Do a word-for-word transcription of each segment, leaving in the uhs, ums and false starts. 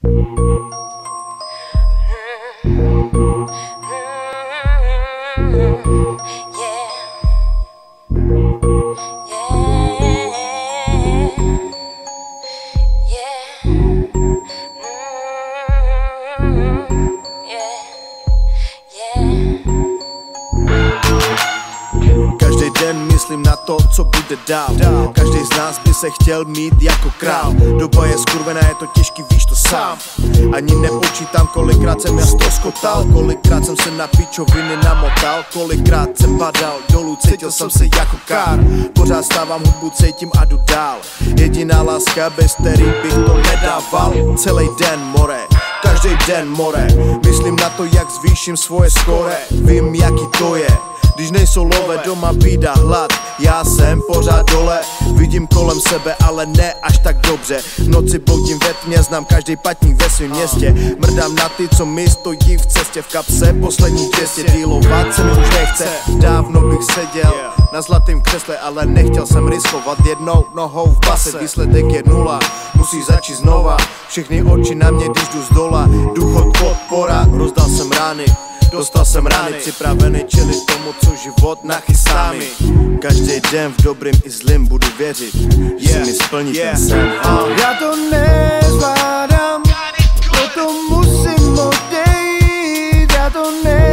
Každý den myslím na to, co bude dál. Každý z nás by se chtěl mít jako král. Doba je skurvená, je to těžký, víš to sám. Ani nepočítám, kolikrát jsem já ztroskotal, kolikrát jsem se na pičoviny namotal, kolikrát jsem padal dolů, cítil jsem se jako kár. Pořád stávám hudbu, cítím a jdu dál. Jediná láska, bez který bych to nedával. Celý den more, každý den more. Myslím na to, jak zvýším svoje skóre. Vím, jaký to je, když nejsou love, doma bída, hlad. Já jsem pořád dole, vidím kolem sebe, ale ne až tak dobře. V noci bloudím ve tmě, znám každý patník ve svém městě. Mrdám na ty, co mi stojí v cestě. V kapse poslední dvě stě, dílovat se mi už nechce. Dávno bych seděl na zlatém křesle, ale nechtěl jsem riskovat jednou nohou v base. Výsledek je nula, musíš začít znova. Všechny oči na mě, když jdu z dola. Důchod, podpora, rozdal jsem rány. Dostal jsem rány, připravený čelit tomu, co život nachystá mi. Každý den v dobrým i zlým budu věřit, že yeah. mi splní yeah. ten sen. uh. Já to nezvládám, proto musím odejít. Já to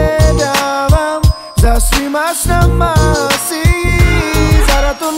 nedávám, za svýma snama si jít. Zara to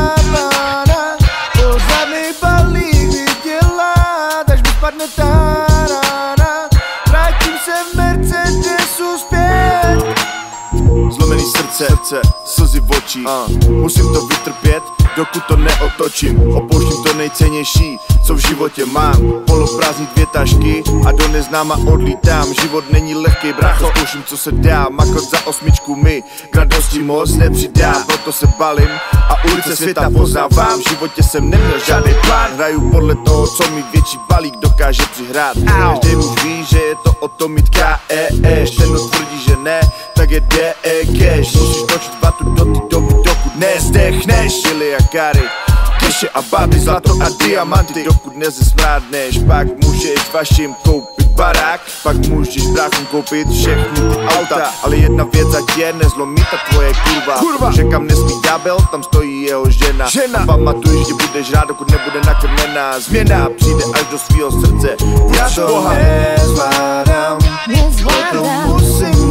napadá, pořád balík vydělat, až mi spadne ta rána. Vrátím se v Mercedesu zpět. Zlomený srdce, srdce, slzy v očích. uh. Musím to vytrpět, dokud to neotočím. Opouštím to nejcennější, co v životě mám. Poloprázdní dvě tašky a do neznáma odlítám. Život není lehkej, brácho, zkouším, co se dá. Makot za osmičku mi k radosti moc nepřidá. Proto se balím a ulice světa poznávám. V životě jsem neměl žádný plán, hraju podle toho, co mi větší balík dokáže přihrát. Každý už ví, že je to o tom mít K E Š. Ten, kdo tvrdí, že ne, tak je D E cash. Musíš točit vatu do té doby, dokud nezdechneš. Žili a kary, keše a baby, zlato a diamanty. Dokud nezesmrádneš, pak můžeš vašim koupit barák. Pak můžeš bráchům koupit všechny ty auta. Ale jedna věc ať je, nezlomí ta tvoje kurva, kurva. Že kam nesmí ďábel, tam stojí jeho žena, žena. A pamatuj, že budeš rád, dokud nebude nakrmená. Změna přijde až do svýho srdce. Já to nezvládám, proto musím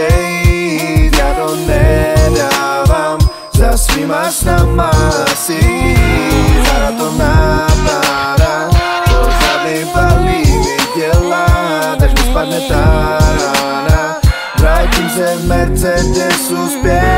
odejít. Já to nedávám, za svýma snama si jít. Zara to napadá, pořádný balík vydělat, až mi spadne ta rána. Vrátím se v Mercedesu zpět.